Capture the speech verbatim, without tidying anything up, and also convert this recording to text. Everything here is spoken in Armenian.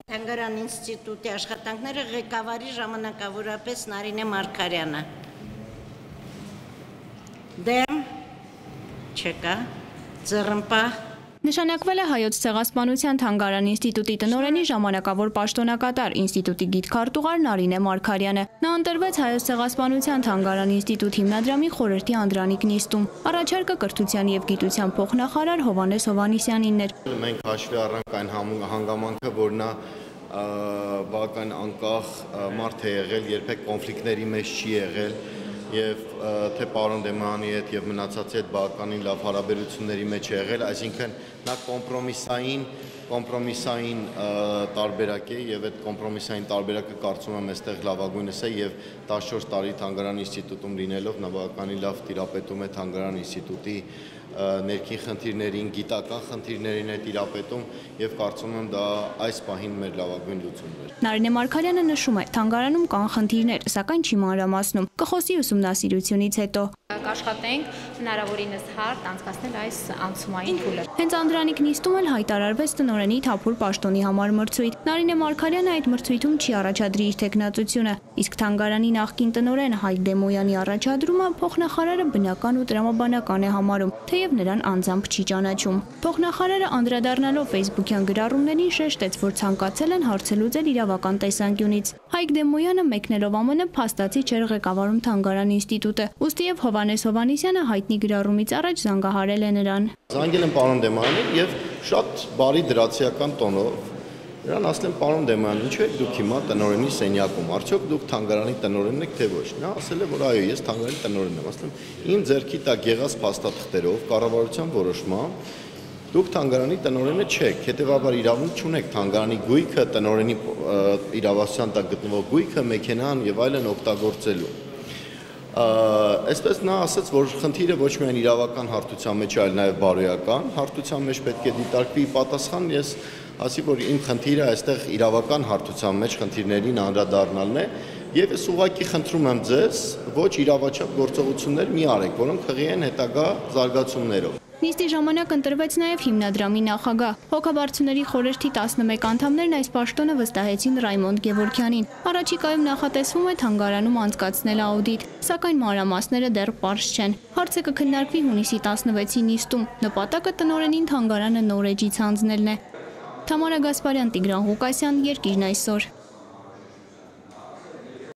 Թանգարան ինստիտուտի աշխատանքները ղեկավարի ժամանակավորապես Նարինե Մարգարյանը։ Դեմ չկա, ձեռնպահ։ Նշանակվել է Հայոց ցեղասպանության թանգարան ինստիտուտի տնօրենի ժամանակավոր պաշտոնակատար ինստիտուտի գիտքարտուղար Նարինե Մարգարյանը։ Նա ընտրվեց Հայոց ցեղասպանության թանգարան ինստիտուտ հիմնադրամի խորհրդի անդրանիկ նիստում։ Առաջարկը կրթության եւ գիտության փոխնախարար Հովհաննես Հովհաննիսյանին էր։ Մենք հաշվի առանք այն հանգամանքը, որ նա բավական անկախ մարդ է եղել, երբեք կոնֆլիկտների մեջ չի եղել եւ թե պարոն Դեմոյանի հետ եւ մնացածի հետ բավականին լավ հարաբերությունների մեջ է եղել, այսինքն նա կոմպրոմիսային կոմպրոմիսային տարբերակ է եւ այդ կոմպրոմիսային տարբերակը կարծում եմ այստեղ լավագույնս է եւ տասնչորս տարի թանգարան ինստիտուտում լինելով նա բավականին լավ տիրապետում է թանգարան ինստիտուտի ներքին խնդիրներին, գիտական խնդիրներին է տիրապետում եւ կարծում եմ դա այս պահին մեր լավագույն լուծումն է։ Նարինե Մարգարյանը նշում է, թանգարանում կան խնդիրներ, սակայն չի մանրամասնում, կխոսի ուսումնասիրությունից հետո։ Կաշխատենք հնարավորինս հարթ անցկացնել այս անցումային փուլը։ Հենց անդրանիկ նիստում էլ հայտարարվեց տնօրենի թափուր պաշտոնի համար մրցույթ։ Նարինե Մարգարյանը այդ մրցույթում չի առաջադրի իր տեխնատությունը, իսկ թանգարանի նախկին տնօրեն Հայկ Դեմոյանի առաջադրումը փոխնախարարը բնական ու տրամաբանական է համարում, թեև նրան անձամբ չի ճանաչում։ Փոխնախարարը անդրադառնալով Facebook-յան գրառումներին շեշտեց, որ ցանկացել են հարցը լուծել իրավական տեսանկյունից։ Հայկ Դեմոյանը մեկնելով ԱՄՆ փաստացի չէր ղեկավարում թանգարան ինստիտուտը, ուստի եւ Հովհաննես Հովհաննիսյանը հայտնի գրառումից առաջ զանգահարել է նրան։ Զանգել եմ պարոն Դեմոյանին եւ շատ բարի դրացիական տոնով նրան ասել եմ պարոն Դեմոյան, ինչու եք դուք հիմա տնօրենի սենյակում, արդյոք դուք թանգարանի տնօրենն եք թե ոչ։ Նա ասել է, որ այո, ես թանգարանի տնօրենն եմ, ասել եմ իմ ձեռքի տակ եղած փաստաթղթերով կառավարության որոշմամբ դուք թանգարանի տնօրենը չեք, հետեւաբար իրավունք չունեք թանգարանի գույքը, տնօրենի իրավասության տակ գտնվող գույքը, մեքենան եւ այլն օգտագործելու։ Այսպես նա ասաց, որ խնդիրը ոչ միայն իրավական հարթության մեջ, այլ նաև բարոյական հարթության մեջ պետք է դիտարկվի պատասխան, ես ասի, որ իմ խնդիրը այստեղ իրավական հարթության մեջ խնդիրներին անդրադառնալն է, եւ ես ուղղակի խնդրում եմ ձեզ, ոչ իրավաչափ գործողություններ մի արեք, որոնք խղի են հետագա զարգացումներով։ Նիստի ժամանակ ընտրվեց նաև հիմնադրամի նախագահ։ Հոգաբարձուների խորհրդի տասնմեկ անդամներն այս պաշտոնը վստահեցին Ռայմոնդ Գևորգյանին։ Առաջիկայում նախատեսվում է թանգարանում անցկացնել աուդիտ, սակայն մանրամասները դեռ պարզ չեն։ Հարցը կքննարկվի հունիսի տասնվեցի նիստում։ Նպատակը տնօրենին թանգարանը նոր էջից հանձնելն է։ Թամարա Գասպարյան, Տիգրան Ղուկասյան, Երկիրն այսօր։